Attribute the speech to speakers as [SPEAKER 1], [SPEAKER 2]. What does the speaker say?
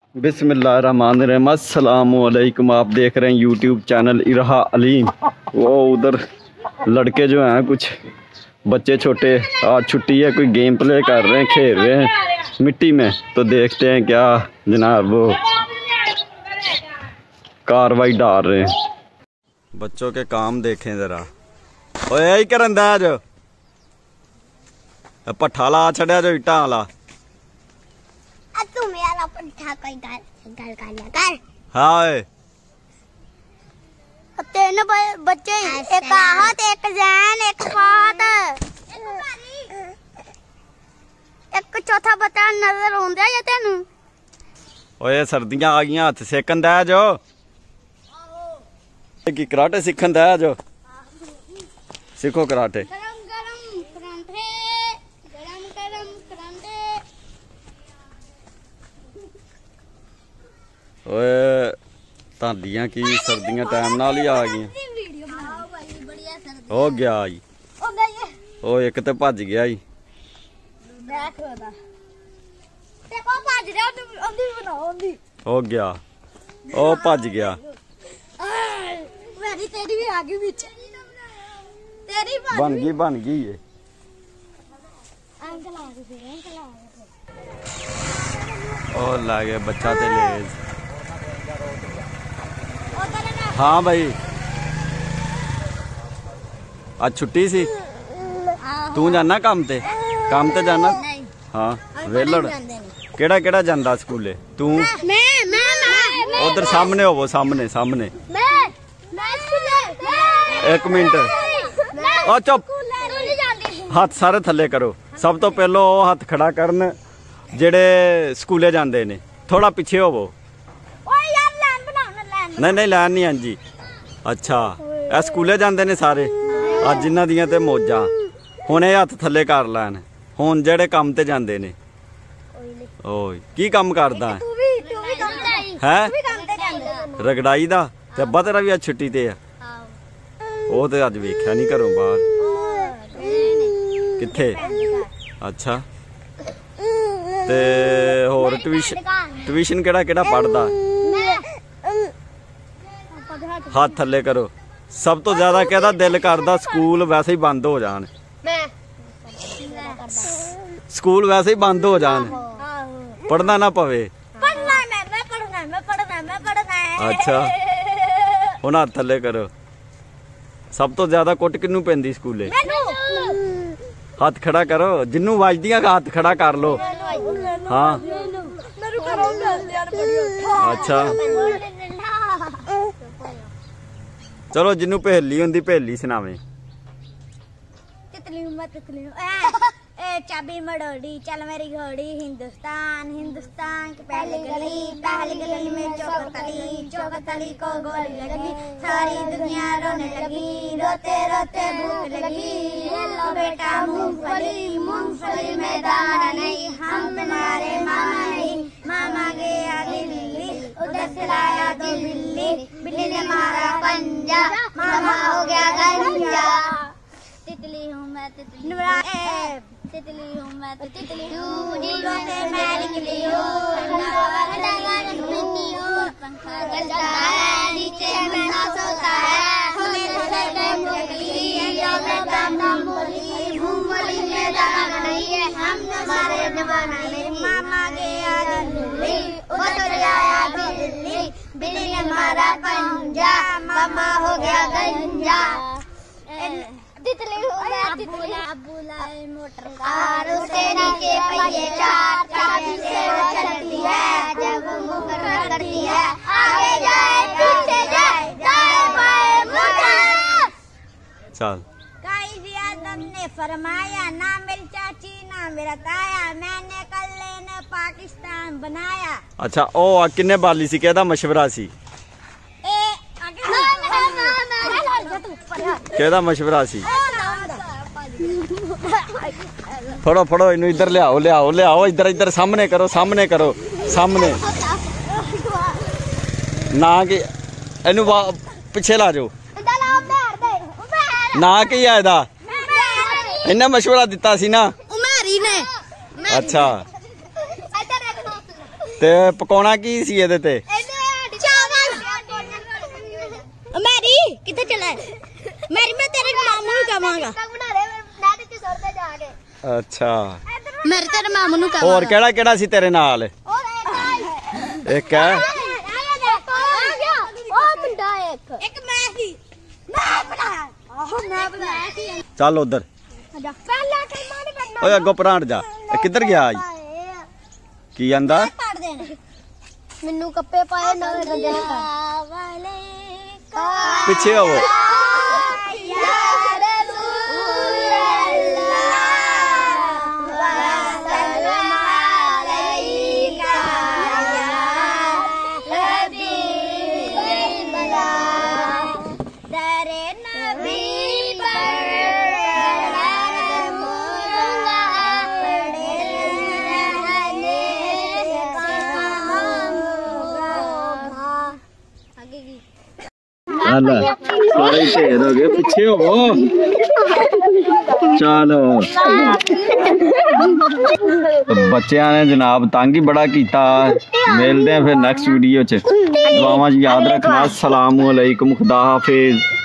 [SPEAKER 1] बिस्मिल्लाहिर्रहमानिर्रहीम। अस्सलामुअलैकुम। आप देख रहे हैं यूट्यूब चैनल इरहा अलीम। वो उधर लड़के जो हैं कुछ बच्चे छोटे, आज छुट्टी है, कोई गेम प्ले कर रहे हैं, खेल रहे हैं मिट्टी में। तो देखते हैं क्या जनाब वो कार्रवाई डाल रहे हैं। बच्चों के काम देखें ज़रा। ओए यही करन दा जो पट्ठा ला छड़िया जो इट्टा वाला।
[SPEAKER 2] तू मेरा पट्ठा कोई गल कर।
[SPEAKER 1] हाँ
[SPEAKER 2] तीन बच्चे, एक आहत, एक जैन, एक फात, एक चौथा बच्चा नजर आउंदा या तेनू?
[SPEAKER 1] ओए सर्दियां आ गईयां, हथ सेकन दा जो की कराटे सीखन दा जो सीखो कराटे। ओए तालियां की सर्दियां टाइम नाल ही आ गई। हो गया आई ओ एक ते भज गया ही। हो गया ओ भज गया। बन गई है। ओ ला गया बच्चा ते लेज। हाँ भाई आज छुट्टी सी, तू जाना काम ते जाना? हाँ वेलड़ केड़ा केड़ा जांदा स्कूले तू? उधर सामने होवो, सामने सामने। एक मिनट ओ चुप, हाथ सारे थले करो। सब तो पहलो हाथ खड़ा करन जेड़े स्कूले जांदे ने। थोड़ा पीछे होवो। नहीं लैन नहीं। हाँ जी अच्छा ए स्कूले जांदे ने सारे। अज जिन्हां दियां ते मौजां हुण ये हथ थले कर लैन। हुण जेड़े काम ते जांदे ने। ओए की काम करदा है? रगड़ाई दा ते अब्बा तेरा भी अज छुट्टी ते है। ਉਹ ਤੇ ਅੱਜ ਵੇਖਿਆ ਨਹੀਂ ਘਰੋਂ ਬਾਹਰ। ਕਿੱਥੇ? ਅੱਛਾ ਤੇ ਹੋਰ ਟਿਊਸ਼ਨ ਕਿਹੜਾ ਪੜਦਾ? ਹੱਥ ਥੱਲੇ ਕਰੋ। ਸਭ ਤੋਂ ਜ਼ਿਆਦਾ ਕਿਹਦਾ ਦਿਲ ਕਰਦਾ ਸਕੂਲ ਵੈਸੇ ਹੀ ਬੰਦ ਹੋ ਜਾਣ? ਸਕੂਲ ਵੈਸੇ ਹੀ ਬੰਦ ਹੋ ਜਾਣ, ਪੜਨਾ ਨਾ ਪਵੇ। ਅੱਛਾ ਹੁਣ ਹੱਥ ਥੱਲੇ ਕਰੋ। सब तो ज्यादा कुट किन्नू पैंदी स्कूले? हाथ खड़ा करो, जिन्नू वजदियां हाथ खड़ा कर लो। हाँ अच्छा चलो जिन्नू पहेली हुंदी पहेली सुनावे।
[SPEAKER 2] चाबी मड़ोड़ी चल मेरी घोड़ी, हिंदुस्तान हिंदुस्तान की पहली गली में चौकतली को गोली लगी। सारी दुनिया रोने लगी, रोते रोते भूख लगी। लो बेटा मूंगफली में दाना नहीं, हम तुम्हारे मामा नहीं। मामा गया दिल्ली, उधर से लाया तो बिल्ली ने मारा पंजा, मामा हो गया गंजा। तितली हूँ मैं तितली हूँ मैं तितली हूँ, दिलों से मैं निकली हूँ। पंखा चलता है, नीचे में ना सोता है, हमें तो सर पे मुरली मूंगफली में दाना नहीं है, हम तुम्हारे जमाना नहीं। मामा गया दिल्ली, उधर से आया बिल्ली ने मारा पंजा, मामा हो गया गंजा। तितली हूँ मैं तितली, अब्बू लाए मोटर कार, उसके नीचे पहिए चार, चाबी से वो चलती है, जब वो करती है, आगे जाए पीछे जाए बाएं मुड़।
[SPEAKER 1] चल
[SPEAKER 2] कायदे आज़म ने फरमाया, ना मेरी चाची ना मेरा ताया, मैंने कल्ले ने पाकिस्तान बनाया।
[SPEAKER 1] अच्छा ओ किन्ने बाली सी, केदा मशवरा सी? केदा मशवरा सी? फड़ो इनू इधर लियाओ इधर सामने करो सामने ना कि इनू पिछे ला जाओ। ना की है इहदा? इन्हें मशवरा दिता सी ना? अच्छा ते पकाउणा की सी ਇਹਦੇ ਤੇ
[SPEAKER 2] मैरी किथे चला है मैरी मैं तेरे मामू ਨੂੰ ਕਹਾਂਗਾ
[SPEAKER 1] अच्छा
[SPEAKER 2] मेरे तेरे मामू ਨੂੰ ਕਹਾਂਗਾ
[SPEAKER 1] ਹੋਰ ਕਿਹੜਾ ਕਿਹੜਾ ਸੀ ਤੇਰੇ ਨਾਲ ਇੱਕ ਹੈ
[SPEAKER 2] एक मैं थी मैं बनाया मैं बनाया थी
[SPEAKER 1] ਚੱਲ ਉਧਰ
[SPEAKER 2] पहला कलमा नहीं पढ़ना
[SPEAKER 1] ਓਏ ਅੱਗੋਂ ਪਰਾਂ ਹਟ ਜਾ ਇਹ ਕਿੱਧਰ ਗਿਆ ਜੀ ਕੀ ਆਂਦਾ
[SPEAKER 2] पढ़ देना ਮੈਨੂੰ ਕੱਪੇ ਪਾਏ ਨਵੇਂ ਗੰਦੇ ਵਾਲੇ
[SPEAKER 1] ਪਿੱਛੇ ਆਵੋ ਸਾਰੇ ਢੇਰ ਹੋ ਗਏ ਪਿੱਛੇ ਹੋਵੋ ਚਲੋ ਬੱਚਿਆਂ ਨੇ ਜਨਾਬ ਤੰਗ ਹੀ ਬੜਾ ਕੀਤਾ ਮਿਲਦੇ ਆ ਫਿਰ ਨੈਕਸਟ ਵੀਡੀਓ ਚ ਦੁਆਵਾਂ 'ਚ ਯਾਦ ਰੱਖਣਾ ਅਸਲਾਮੁਅਲੈਕੁਮ ਖੁਦਾ ਹਾਫਿਜ਼